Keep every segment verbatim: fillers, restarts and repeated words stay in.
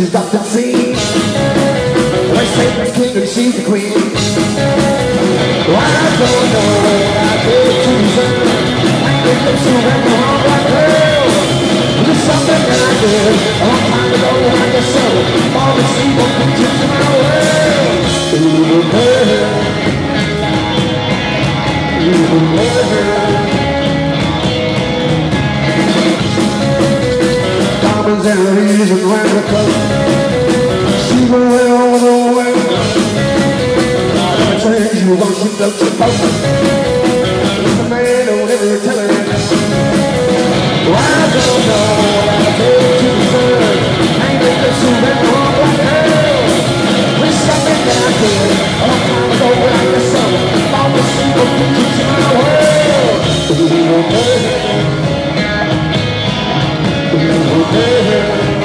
she's got the scene. They say the king and she's the queen. Well, I don't know what I did to deserve. I think I'm so very wrong like girl. There's something that I did a long time ago when I guess so. All the evil creatures in my world. Evil murder. Evil murder. Diamonds and rubies and random colors. She will wear all the way. I'll tell you once you don't you both. It's a man who never tell her. Well, I don't know what I did to deserve. Ain't it just so very wrong like hell? There's something that I did a long time ago when I guess so. All the single creatures in my world. Evil murder. Evil murder.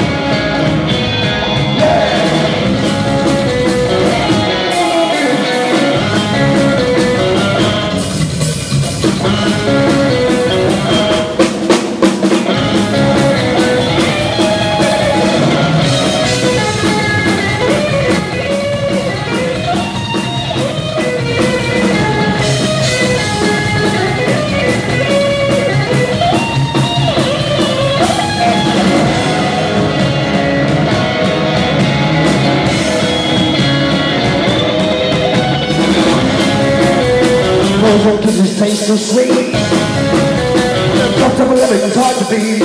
Kisses taste so sweet. The thought of a living is hard to beat.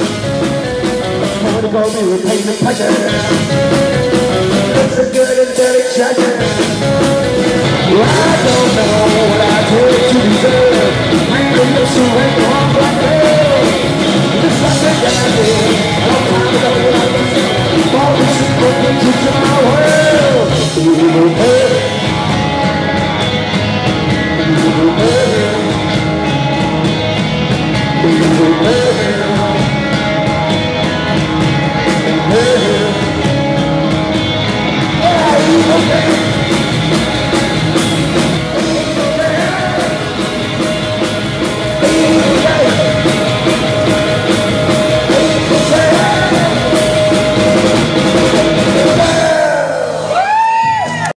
I want to go be with pain and pleasure. It's a good and dirty treasure. Well, I don't know what I did to deserve. Maybe you're so very wrong like hell. There's something that I did a long time ago when I was young. All the secret creatures in my world. Evil murder. Evil murder. Evil murder.